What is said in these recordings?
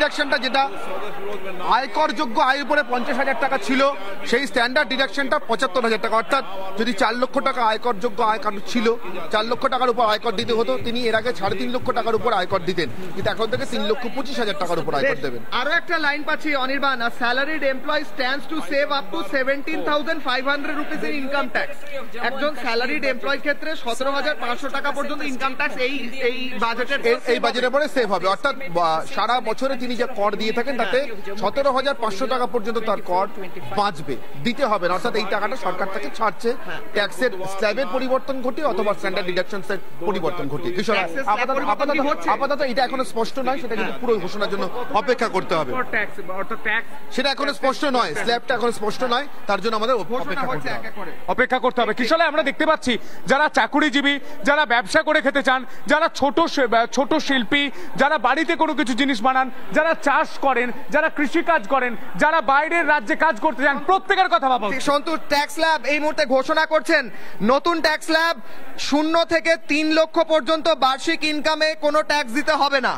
ডিডাকশনটা যেটা আয়করযোগ্য আয়ের উপরে 50,000 টাকা ছিল, সেই স্ট্যান্ডার্ড ডিডাকশনটা 75,000 টাকা। অর্থাৎ যদি 4 লক্ষ টাকা আয়করযোগ্য আয় ছিল, 4 লক্ষ টাকার উপর আয়কর দিতে হতো, তিনি এর আগে 3.5 লক্ষ টাকার উপর আয়কর দিতেন, কিন্তু এখন থেকে 3,25,000 টাকার উপর আয়কর দেবেন। আরো একটা লাইন পাচ্ছি Anirban, salaried employee stands to save up to 17,500 rupees in income tax. একজন স্যালারিড এমপ্লয়ি ক্ষেত্রে 17,500 টাকা পর্যন্ত ইনকাম ট্যাক্স এই বাজেটের পরে সেভ হবে। অর্থাৎ সারা বছরে তিনি যে কর দিয়ে থাকেন তাতে 17,500 টাকা পর্যন্ত তার কর বাঁচবে, দিতে হবে না। অর্থাৎ এই টাকাটা সরকার থেকে ছাড়ছে, ট্যাক্সের স্ল্যাবের পরিবর্তন ঘটিয়ে অথবা স্ট্যান্ডার্ড ডিডাকশনস এর পরিবর্তন ঘটিয়ে। আপাতত এটা এখনো স্পষ্ট নয়, সেটা কিন্তু পুরো ঘোষণার জন্য অপেক্ষা করতে হবে। সেটা এখনো স্পষ্ট নয়, স্ল্যাবটা এখনো স্পষ্ট নয়, তার জন্য আমাদের অপেক্ষা করতে হবে। কিশোর, আমরা দেখতে পাচ্ছি যারা চাকুরিজীবী, যারা ব্যবসা করে খেতে চান, যারা ছোট শিল্পী, যারা বাড়িতে কোনো কিছু জিনিস বানান, যারা চাষ করেন, যারা কৃষি কাজ করেন, যারা বাইরের রাজ্যে কাজ করতে চান, প্রত্যেকের কথা ভাবা। সন্তোষ ট্যাক্স স্ল্যাব এই মুহূর্তে ঘোষণা করছেন, নতুন ট্যাক্স স্ল্যাব 0 থেকে 3 লক্ষ পর্যন্ত বার্ষিক ইনকামে কোনো ট্যাক্স দিতে হবে না।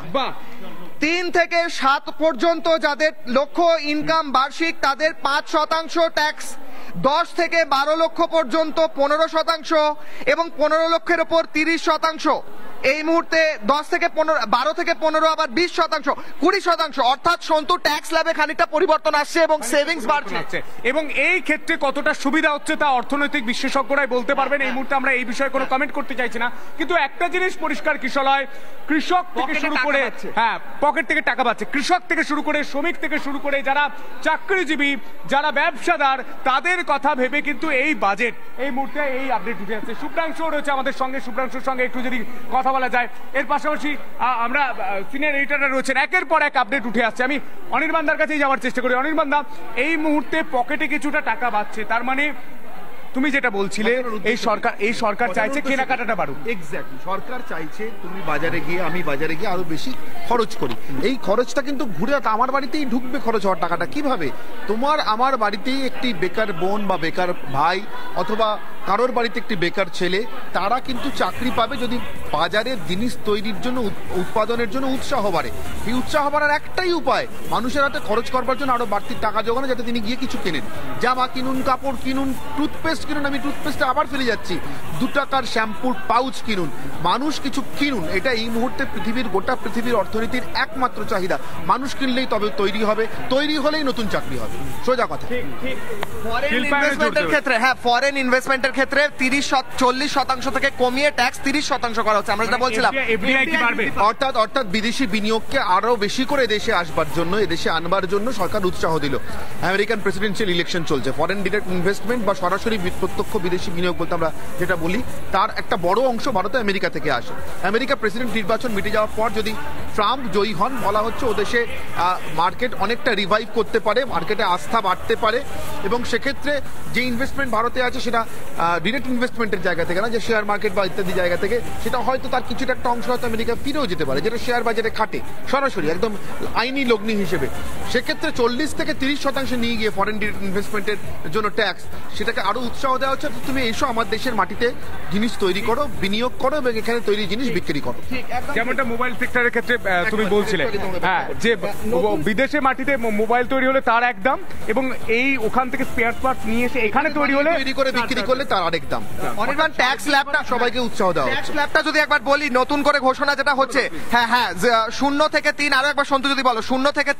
3 থেকে 7 পর্যন্ত যাদের লক্ষ ইনকাম বার্ষিক তাদের 5% ট্যাক্স, 10 থেকে 12 লক্ষ পর্যন্ত 15% এবং 15 লক্ষের উপর 30%। এই মুহূর্তে 12 থেকে 15 আবার 20%, 20%। অর্থাৎ সন্তু ট্যাক্স ল্যাবে খানিকটা পরিবর্তন আসছে এবং সেভিংস বাড়ছে। এবং এই ক্ষেত্রে কতটা সুবিধা হচ্ছে তা অর্থনৈতিক বিশেষজ্ঞরাই বলতে পারবেন। এই মুহূর্তে আমরা এই বিষয়ে কোনো কমেন্ট করতে চাইছি না, কিন্তু একটা জিনিস পরিষ্কার কিশলয়, কৃষক থেকে শুরু করে পকেট থেকে টাকা পাচ্ছে, কৃষক থেকে শুরু করে শ্রমিক থেকে শুরু করে যারা চাকরিজীবী, যারা ব্যবসাদার, তাদের কথা ভেবে কিন্তু এই বাজেট এই মুহূর্তে এই আপডেট উঠে আসছে। শুভ্রাংশু রয়েছে আমাদের সঙ্গে, শুভ্রাংশুর সঙ্গে একটু যদি কথা বলা যায়। এর পাশাপাশি আমরা সিনিয়র এডিটররা রয়েছেন, একের পর এক আপডেট উঠে আসছে। আমি অনির্বাণদার কাছেই যাওয়ার চেষ্টা করি। অনির্বাণদা, এই মুহূর্তে পকেটে কিছুটা টাকা বাড়ছে, তার মানে তুমি যেটা বলছিলে এই সরকার চাইছে কেনাকাটাটা বাড়ুক। এক্স্যাক্টলি, সরকার চাইছে তুমি বাজারে গিয়ে, আমি বাজারে গিয়ে আরো বেশি খরচ করি। এই খরচটা কিন্তু ঘুরে আমার বাড়িতেই ঢুকবে খরচ হওয়ার টাকাটা। কিভাবে? তোমার আমার বাড়িতেই একটি বেকার বোন বা বেকার ভাই অথবা কারোর বাড়িতে একটি বেকার ছেলে, তারা কিন্তু চাকরি পাবে যদি বাজারে জিনিস তৈরির জন্য, উৎপাদনের জন্য উৎসাহ বাড়ে। এই উৎসাহ বাড়ার একটাই উপায় মানুষের হাতে খরচ করবার জন্য আরো বাড়তি টাকা জোগানো, যাতে তিনি গিয়ে কিছু কেনেন, জামা কিনুন, কাপড় কিনুন, টুথপেস্ট কিনুন। আমি টুথপেস্টে আবার ফেলে যাচ্ছি, 2 টাকার শ্যাম্পুর পাউচ কিনুন, মানুষ কিছু কিনুন। এটা এই মুহূর্তে গোটা পৃথিবীর অর্থনীতির একমাত্র চাহিদা। মানুষ কিনলেই তবে তৈরি হবে, তৈরি হলেই নতুন চাকরি হবে, সোজা কথা। ফরেন ইনভেস্টমেন্টের ক্ষেত্রে 40% থেকে কমিয়ে ট্যাক্স 30% করা হচ্ছে। আমরা যেটা বলছিলাম, অর্থাৎ বিদেশি বিনিয়োগকে আরো বেশি করে দেশে আসবার জন্য, এদেশে আনবার জন্য সরকার উৎসাহ দিল। আমেরিকান প্রেসিডেন্সিয়াল ইলেকশন চলছে, ফরেন ডিরেক্ট ইনভেস্টমেন্ট বা সরাসরি প্রত্যক্ষ বিদেশি বিনিয়োগ বলতে আমরা যেটা বলি, তার একটা বড় অংশ ভারতে আমেরিকা থেকে আসে। আমেরিকা প্রেসিডেন্ট নির্বাচন মিটে যাওয়ার পর যদি ট্রাম্প জয়ী হন, বলা হচ্ছে ও দেশে মার্কেট অনেকটা রিভাইভ করতে পারে, মার্কেটে আস্থা বাড়তে পারে, এবং সেক্ষেত্রে যে ইনভেস্টমেন্ট ভারতে আছে সেটা ডিরেক্ট ইনভেস্টমেন্টের জায়গা থেকে না, যে শেয়ার মার্কেট বা ইত্যাদি জায়গা থেকে, সেটা হয়তো তার কিছুটা একটা অংশ হয়তো আমেরিকা ফিরেও যেতে পারে, যেটা শেয়ার বাজারে খাটে সরাসরি একদম আইনি লগ্নি হিসেবে। সেক্ষেত্রে 40 থেকে 30% নিয়ে গিয়ে ফরেন ডিরেক্ট ইনভেস্টমেন্টের জন্য ট্যাক্স, সেটাকে আরো উৎসাহ দেওয়া হচ্ছে। তুমি এসো আমার দেশের মাটিতে জিনিস তৈরি করো, বিনিয়োগ করো এবং এখানে তৈরি জিনিস বিক্রি করো। যেমনটা মোবাইল সেক্টরের ক্ষেত্রে তুমি বলছিলে, যে বিদেশে মাটিতে মোবাইল তৈরি হলে তার এক দাম, এবং এই ওখান থেকে স্পেয়ার পার্টস নিয়ে এসে এখানে তৈরি করে বিক্রি করলে তার আরেক দাম। অনির্বাণ, ট্যাক্স ল্যাবটা সবাইকে উৎসাহ দেওয়া। ট্যাক্স ল্যাবটা যদি একবার বলি, নতুন করে ঘোষণা যেটা হচ্ছে, 0 থেকে 3, আরো একবার সন্তু যদি বলো, 0 থেকে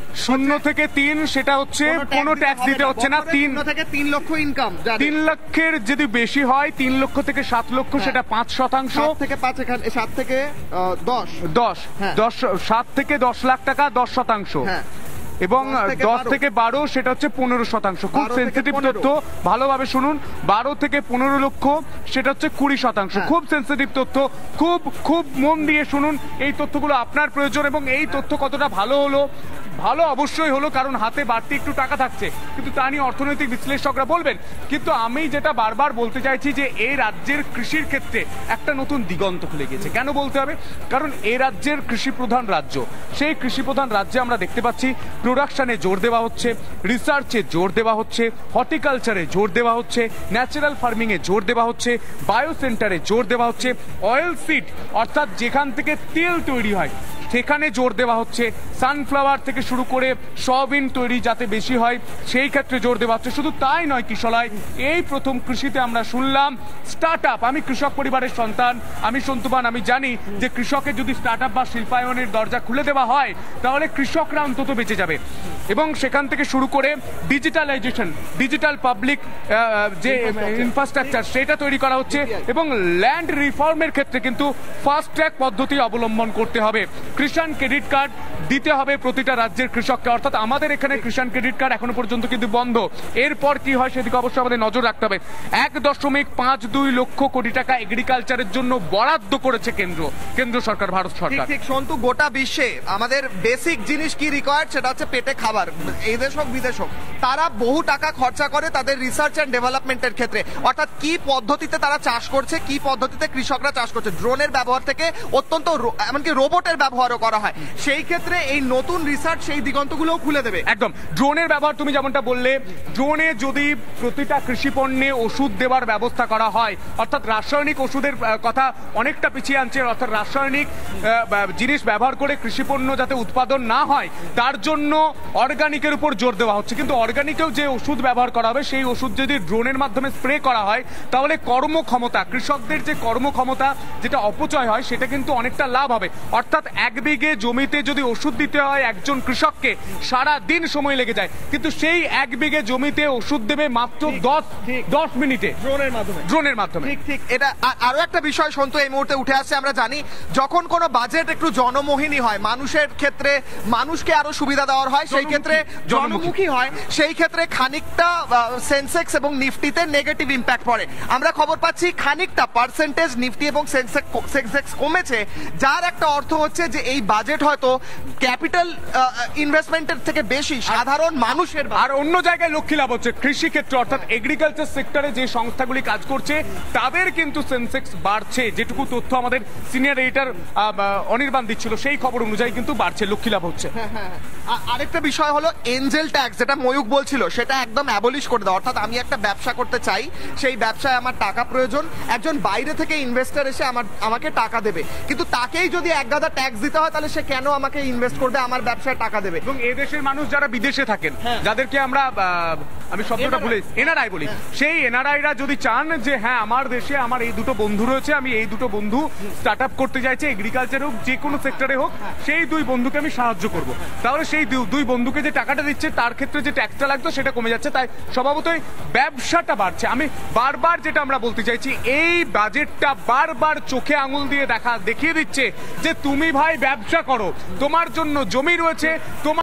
3 সেটা হচ্ছে কোনো ট্যাক্স দিতে হচ্ছে না। 3 থেকে 3 লক্ষ ইনকাম, 3 লক্ষের যদি বেশি হয়, 3 লক্ষ থেকে 7 লক্ষ, সেটা 5%। 7 থেকে 5, এখানে 7 থেকে 10, 7 থেকে 10 লাখ টাকা 10%, এবং 10 থেকে 12 সেটা হচ্ছে 15%। খুব সেন্সিটিভ তথ্য, ভালোভাবে শুনুন। 12 থেকে 15 লক্ষ সেটা হচ্ছে 20%। খুব সেন্সিটিভ তথ্য, খুব মন দিয়ে শুনুন। এই তথ্যগুলো আপনার প্রয়োজন, এবং এই তথ্য কতটা ভালো অবশ্যই হলো, কারণ হাতে বাড়তি একটু টাকা থাকছে, কিন্তু তা নিয়ে অর্থনৈতিক বিশ্লেষকরা বলবেন। কিন্তু আমি যেটা বারবার বলতে চাইছি, যে এই রাজ্যের কৃষির ক্ষেত্রে একটা নতুন দিগন্ত খুলে গেছে। কেন বলতে হবে? কারণ এই রাজ্যের কৃষি প্রধান রাজ্য, সেই কৃষি প্রধান রাজ্যে আমরা দেখতে পাচ্ছি প্রোডাকশনে জোর দেওয়া হচ্ছে, রিসার্চে জোর দেওয়া হচ্ছে, হর্টিকালচারে জোর দেওয়া হচ্ছে, ন্যাচারাল ফার্মিং এ জোর দেওয়া হচ্ছে, বায়ো সেন্টারে জোর দেওয়া হচ্ছে, অয়েল সিড অর্থাৎ যেখান থেকে তেল তৈরি হয় সেখানে জোর দেওয়া হচ্ছে। সানফ্লাওয়ার থেকে শুরু করে সয়াবিন তৈরি যাতে বেশি হয় সেই ক্ষেত্রে জোর দেওয়া হচ্ছে। শুধু তাই নয় কিশলয়, এই প্রথম কৃষিতে আমরা শুনলাম স্টার্ট আপ। আমি কৃষক পরিবারের সন্তান, আমি সন্তুবান, আমি জানি যে কৃষকের যদি স্টার্ট আপ বা শিল্পায়নের দরজা খুলে দেওয়া হয় তাহলে কৃষকরা অন্তত বেঁচে যাবে। এবং সেখান থেকে শুরু করে ডিজিটালাইজেশন, ডিজিটাল পাবলিক যে ইনফ্রাস্ট্রাকচার সেটা তৈরি করা হচ্ছে। এবং ল্যান্ড রিফর্মের ক্ষেত্রে কিন্তু ফাস্ট ট্র্যাক পদ্ধতি অবলম্বন করতে হবে। কিষাণ ক্রেডিট কার্ড দিতে হবে প্রতিটা রাজ্যের কৃষককে, অর্থাৎ আমাদের এখানে কিষাণ ক্রেডিট কার্ড এখনো পর্যন্ত কিন্তু বন্ধ। এরপর কি হয় সেদিকে অবশ্যই আমাদের নজর রাখতে হবে। 1.52 লক্ষ কোটি টাকা এগ্রিকালচারের জন্য বরাদ্দ করেছে কেন্দ্র সরকার, ভারত সরকার। ঠিক সন্তু, গোটা বিশ্বে আমাদের বেসিক জিনিস কি রিকোয়ার্ড সেটা হচ্ছে পেটে খাবার। এই দেশ হোক বিদেশ হোক, তারা বহু টাকা খরচা করে তাদের রিসার্চ এন্ড ডেভেলপমেন্টের ক্ষেত্রে, অর্থাৎ কি পদ্ধতিতে তারা চাষ করছে, কি পদ্ধতিতে কৃষকরা চাষ করছে। ড্রোনের ব্যবহার থেকে অত্যন্ত এমনকি রোবটের ব্যবহারও করা হয়। সেই ক্ষেত্রে এই নতুন রিসার্চ সেই দিগন্তগুলোও খুলে দেবে। একদম, ড্রোনের ব্যবহার তুমি যেমনটা বললে, ড্রোনে যদি প্রতিটা কৃষি পণ্যে ওষুধ দেওয়ার ব্যবস্থা করা হয়, অর্থাৎ রাসায়নিক ওষুধের কথা অনেকটা পিছিয়ে আনছে, অর্থাৎ রাসায়নিক জিনিস ব্যবহার করে কৃষি পণ্য যাতে উৎপাদন না হয় তার জন্য অর্গানিকের উপর জোর দেওয়া হচ্ছে। কিন্তু অর্গানিকেও যে ওষুধ ব্যবহার করা হবে সেই ওষুধ যদি ড্রোনের মাধ্যমে স্প্রে করা হয় তাহলে কর্মক্ষমতা, কৃষকদের যে কর্মক্ষমতা যেটা অপচয় হয় সেটা কিন্তু অনেকটা লাভ হবে। অর্থাৎ 1 বিঘে জমিতে যদি ওষুধ দিতে হয় একজন কৃষককে সারা দিন সময় লেগে যায়, কিন্তু সেই 1 বিঘে জমিতে ওষুধ দেবে মাত্র 10 মিনিটে ড্রোনের মাধ্যমে। ঠিক এটা আরো একটা বিষয় সন্তু এই মুহূর্তে উঠে আসছে। আমরা জানি যখন কোনো বাজেট একটু জনমোহিনী হয়, মানুষের ক্ষেত্রে মানুষকে আরো সুবিধা দেওয়ার হয়, সেই ক্ষেত্রে জনমুখী হয়, সেই ক্ষেত্রে খানিকটা সেন্সেক্স এবং নিফটিতে নেগেটিভ ইম্প্যাক্ট পড়ে। আমরা খবর পাচ্ছি খানিকটা পার্সেন্টেজ নিফটি এবং সেন্সেক্স কমেছে, যার একটা অর্থ হচ্ছে যে এই বাজেট হয়তো ক্যাপিটাল ইনভেস্টমেন্টের থেকে বেশি সাধারণ মানুষের। আর অন্য জায়গায় লক্ষ্মী লাভ হচ্ছে কৃষি ক্ষেত্রে, অর্থাৎ এগ্রিকালচার সেক্টরে যে সংস্থাগুলি কাজ করছে তাদের কিন্তু সেন্সেক্স বাড়ছে। যেটুকু তথ্য আমাদের সিনিয়র এডিটর অনির্বাণ দিচ্ছিল সেই খবর অনুযায়ী কিন্তু বাড়ছে, লক্ষ্মী লাভ হচ্ছে। আরেকটা বিষয় হলো এঞ্জেল ট্যাক্স, যেটা ময়ূক বলছিল, সেটা একদম অ্যাবলিশ করে দাও। অর্থাৎ আমি একটা ব্যবসা করতে চাই, সেই ব্যবসায় আমার টাকা প্রয়োজন, একজন বাইরে থেকে ইনভেস্টর এসে আমাকে টাকা দেবে, কিন্তু তাকেই যদি এক গাদা ট্যাক্স দিতে হয় তাহলে সে কেন আমাকে ইনভেস্ট করবে, আমার ব্যবসায় টাকা দেবে। এবং এদেশের মানুষ যারা বিদেশে থাকেন, যাদেরকে আমরা আমি শব্দটা ভুলে এনআরআই বলি, সেই এনআরআইরা যদি চান যে হ্যাঁ আমার দেশে আমার এই দুটো বন্ধু রয়েছে, আমি এই দুটো বন্ধু স্টার্ট আপ করতে চাইছে, এগ্রিকালচার হোক যে কোনো সেক্টরে হোক, সেই 2 বন্ধুকে আমি সাহায্য করব, তাহলে সেই 2 বন্ধুকে যে টাকাটা দিচ্ছে তার ক্ষেত্রে যে ট্যাক্সটা লাগতো সেটা কমে যাচ্ছে। তাই স্বভাবতই ব্যবসাটা বাড়ছে। আমি বারবার যেটা আমরা বলতে চাইছি, এই বাজেটটা বারবার চোখে আঙুল দিয়ে দেখিয়ে দিচ্ছে যে তুমি ভাই ব্যবসা করো, তোমার জন্য জমি রয়েছে, তোমার